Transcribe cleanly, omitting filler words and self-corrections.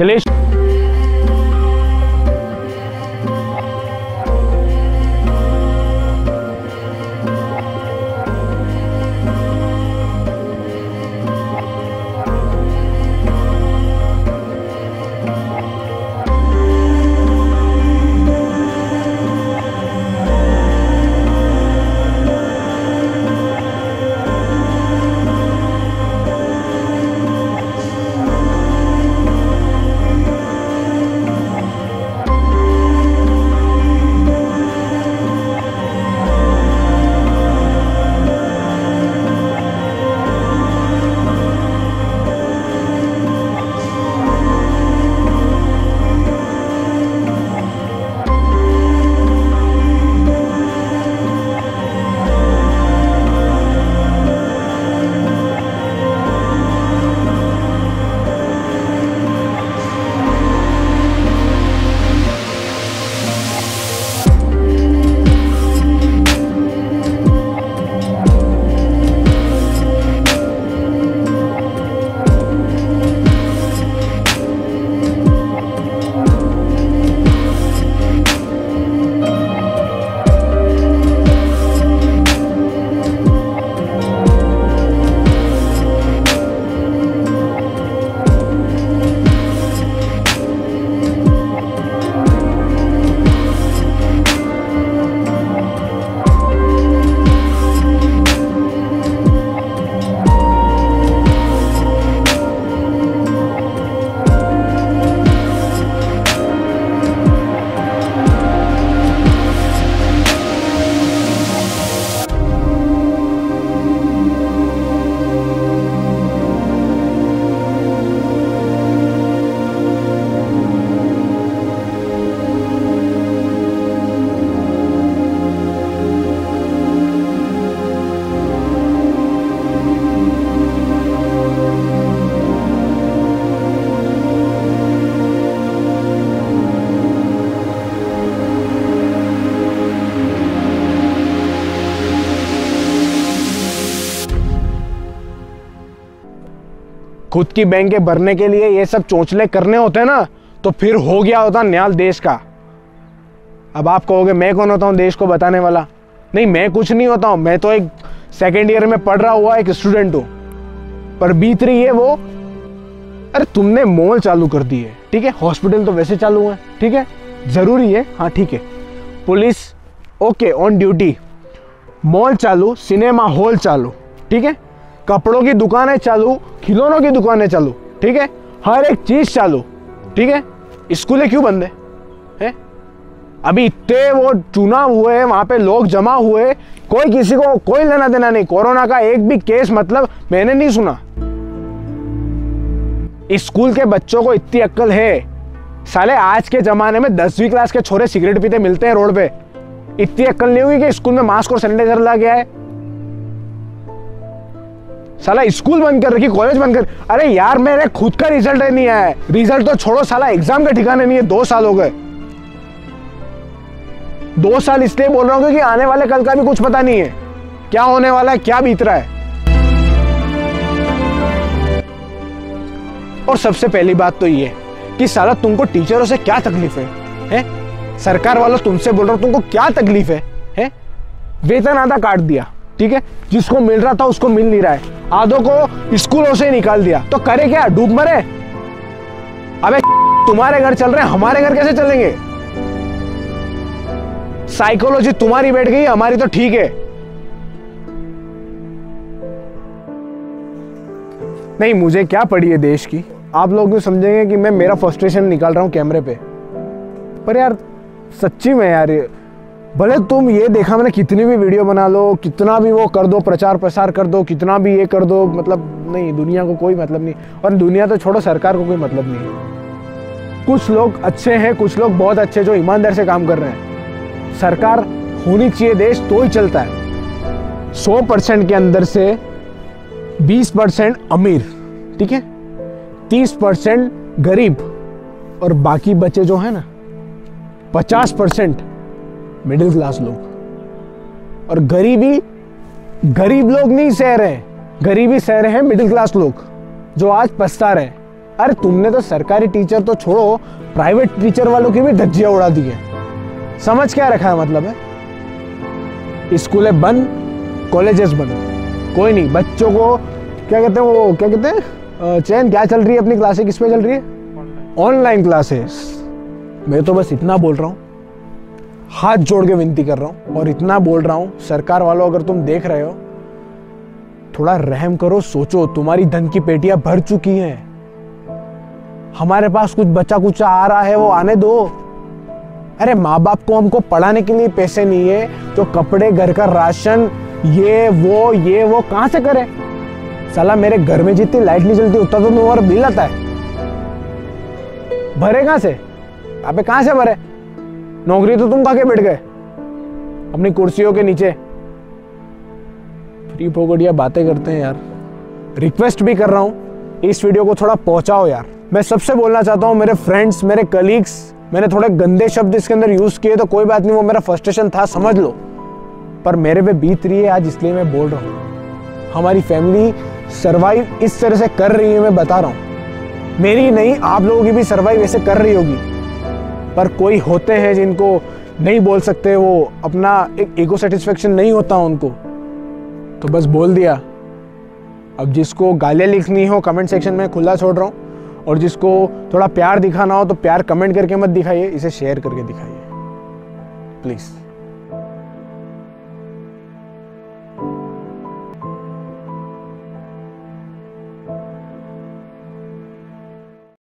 चलिए। खुद की बैंक भरने के लिए ये सब चोंचले करने होते हैं ना, तो फिर हो गया होता न्याल देश का। अब आप कहोगे मैं कौन होता हूँ देश को बताने वाला? नहीं, मैं कुछ नहीं होता हूँ, मैं तो एक सेकेंड ईयर में पढ़ रहा हुआ एक स्टूडेंट हूँ। पर बीत रही है वो, अरे तुमने मॉल चालू कर दी है, ठीक है, हॉस्पिटल तो वैसे चालू है, ठीक है, जरूरी है, हाँ ठीक है, police okay on duty, mall चालू, सिनेमा हॉल चालू, ठीक है, कपड़ों की दुकानें चालू, खिलौनों की दुकानें चालू, ठीक है, हर एक चीज चालू, ठीक है। स्कूलें क्यों बंद है? अभी इतने वो चुनाव हुए, वहां पे लोग जमा हुए, कोई किसी को कोई लेना देना नहीं, कोरोना का एक भी केस मतलब मैंने नहीं सुना। स्कूल के बच्चों को इतनी अक्ल है, साले आज के जमाने में 10वीं क्लास के छोरे सिगरेट पीते मिलते हैं रोड पे, इतनी अक्ल नहीं हुई कि स्कूल में मास्क और सैनिटाइजर ला गया है। साला स्कूल बंद कर रखी, कॉलेज बंद कर, अरे यार मेरे खुद का रिजल्ट नहीं आया है, रिजल्ट तो छोड़ो, साला एग्जाम के ठिकाने नहीं है, 2 साल हो गए। 2 साल इसलिए बोल रहा हूं क्योंकि आने वाले कल का भी कुछ पता नहीं है, क्या होने वाला है, क्या बीत रहा है। और सबसे पहली बात तो ये कि साला तुमको टीचरों से क्या तकलीफ है? सरकार वालों तुमसे बोल रहा हूं, तुमको क्या तकलीफ है? वेतन आधा काट दिया, ठीक है, जिसको मिल रहा था उसको मिल नहीं रहा है, आधों को स्कूलों से निकाल दिया, तो करे क्या, डूब मरे? अबे तुम्हारे घर चल रहे हैं, हमारे घर कैसे चलेंगे? साइकोलॉजी तुम्हारी बैठ गई, हमारी तो ठीक है। नहीं, मुझे क्या पड़ी है देश की, आप लोग भी समझेंगे कि मैं मेरा फ्रस्ट्रेशन निकाल रहा हूं कैमरे पे, पर यार सच्ची में यार, भले तुम ये देखा मैंने कितनी भी वीडियो बना लो, कितना भी वो कर दो, प्रचार प्रसार कर दो, कितना भी ये कर दो, मतलब नहीं, दुनिया को कोई मतलब नहीं, और दुनिया तो छोड़ो, सरकार को कोई मतलब नहीं है। कुछ लोग अच्छे हैं, कुछ लोग बहुत अच्छे जो ईमानदार से काम कर रहे हैं। सरकार होनी चाहिए देश तो ही चलता है। 100% के अंदर से 20% अमीर, ठीक है, 30% गरीब, और बाकी बचे जो है ना 50% मिडिल क्लास लोग। और गरीब लोग नहीं सह रहे, गरीबी सह रहे हैं मिडिल क्लास लोग, जो आज पछता रहे हैं। अरे तुमने तो सरकारी टीचर तो छोड़ो, प्राइवेट टीचर वालों की भी धज्जियां उड़ा दी है। समझ क्या रखा है मतलब है? स्कूलें बंद, कॉलेजेस बंद, कोई नहीं। बच्चों को क्या कहते हैं, वो क्या कहते हैं, चैन क्या चल रही है अपनी क्लासें, किस पे चल रही है? Online classes. मैं तो बस इतना बोल रहा हूँ, हाथ जोड़ के विनती कर रहा हूँ और इतना बोल रहा हूँ, सरकार वालों अगर तुम देख रहे हो, थोड़ा रहम करो, सोचो, तुम्हारी धन की पेटियां भर चुकी हैं। हमारे पास कुछ बचा कुचा आ रहा है, वो आने दो। अरे माँ बाप को हमको पढ़ाने के लिए पैसे नहीं है तो कपड़े, घर का राशन, ये वो कहां से करे? साला मेरे घर में जितनी लाइट नहीं चलती उतना तो तुम्हारा बिल आता है, भरे कहां से? अबे कहां से भरे? नौकरी तो तुम खा के बैठ गए अपनी कुर्सियों के नीचे। फ्री फोकटिया बातें करते हैं यार। रिक्वेस्ट भी कर रहा हूं, इस वीडियो को थोड़ा पहुंचाओ यार। मैं सबसे बोलना चाहता हूं, मेरे फ्रेंड्स, मेरे कलीग्स, मैंने थोड़े गंदे शब्द इसके अंदर यूज किए तो कोई बात नहीं, वो मेरा फ्रस्ट्रेशन था, समझ लो, पर मेरे पे बीत रही है आज, इसलिए मैं बोल रहा हूं। हमारी फैमिली सरवाइव इस तरह से कर रही है, मैं बता रहा हूं। मेरी नहीं, आप लोगों की भी सरवाइव ऐसे कर रही होगी, पर कोई होते हैं जिनको नहीं बोल सकते, वो अपना एक ईगो सेटिस्फेक्शन नहीं होता उनको, तो बस बोल दिया। अब जिसको गालियाँ लिखनी हो कमेंट सेक्शन में खुला छोड़ रहा हूँ, और जिसको थोड़ा प्यार दिखाना हो तो प्यार कमेंट करके मत दिखाइए, इसे शेयर करके दिखाइए प्लीज़।